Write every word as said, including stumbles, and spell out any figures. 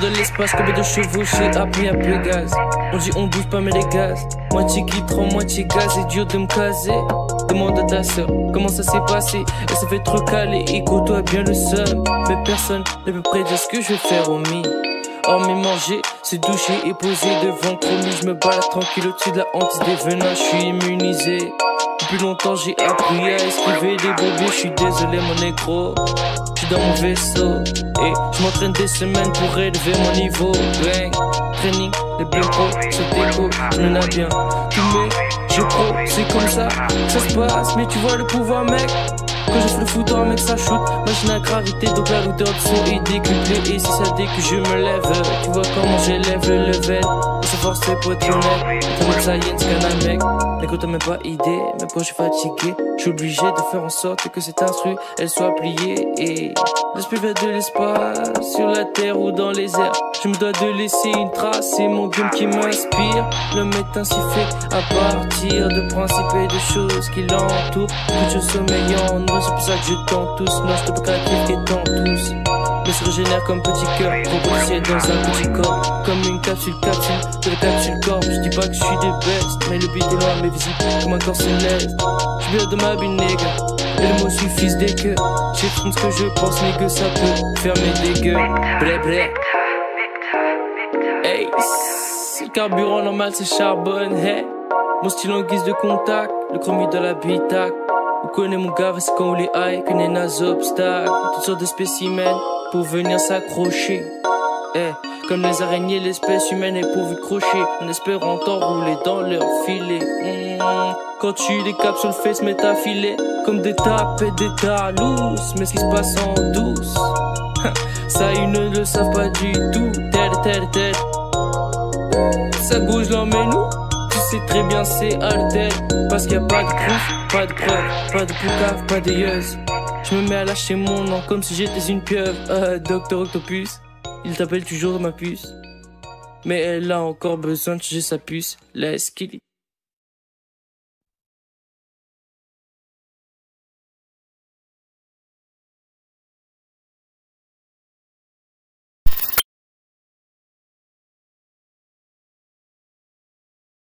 de l'espace, combien de chevaux j'ai appris à Pégase. On dit on bouge pas mais les gaz, moitié guitron, moitié gaz, et dur de me caser. Demande à ta soeur comment ça s'est passé. Elle s'est fait trop caler et côtoie bien le seum. Mais personne ne peut prédire ce que je vais faire au mi. Hormis manger, se doucher et poser devant chromie. Je me balade tranquille au-dessus de la hantise des venins, je suis immunisé. Depuis longtemps j'ai appris à esquiver des bobiers. Je suis désolé mon négro, je suis dans mon vaisseau. Et je m'entraîne des semaines pour élever mon niveau. Bang, training, les bien pro, sur déco, je m'en ai bien. Tous mes jeux pro, c'est comme ça que ça se passe. Mais tu vois le pouvoir mec, quand je fais le foot, un mec ça shoot. Machine à gravité, donc la hauteur de son est décuplée. Et si ça dès que je me lève, tu vois comment j'élève le level. C'est forcé pour être honnête, t'as même ça yen, c'est qu'un mec. L'écoute t'as même pas idée, mais quand je suis fatigué, je suis obligé de faire en sorte que cette instru, elle soit pliée. Et l'esprit vient de l'espace, sur la terre ou dans les airs. Je me dois de laisser une trace, c'est mon game qui m'inspire. L'homme est ainsi fait à partir de principes et de choses qui l'entourent. Que je sommeille en nous, c'est pour ça que je tente tous. Non, je te pas créatif et tente tous. Mais se régénère comme petit cœur, propulsé dans un petit corps. Comme une capsule capsule, de la capsule corps. Je dis pas que je suis des best, mais le beat est loin, mais visible comme un corps céleste. Je viens de ma bine, nigga, et les mots suffisent dès que j'exprime ce que je pense, mais que ça peut faire mes dégâts. Bré bré. Hey, c'est le carburant normal, c'est charbonne, hey. Mon style en guise de contact, le chromie de la bitac. On connaît mon gars, c'est quand on les high, connaît nos obstacles. Toutes sortes de spécimens pour venir s'accrocher. Eh, comme les araignées, l'espèce humaine est pourvue de crochets, en espérant t'enrouler dans leur filet. Mmh. Quand tu les capsules fait se mettre à filer comme des tapes et des talouses. Mais ce qui se passe en douce, ça ils ne le savent pas du tout. Tête, tête, tête. Ça gauche l'emmène-nous. Tu sais très bien c'est alter, parce qu'il y a pas de proof, pas de preuve, pas de poucave, pas de yeuse. Je me mets à lâcher mon nom comme si j'étais une pieuvre. euh, Docteur Octopus, il t'appelle toujours ma puce, mais elle a encore besoin de changer sa puce. Laisse qu'il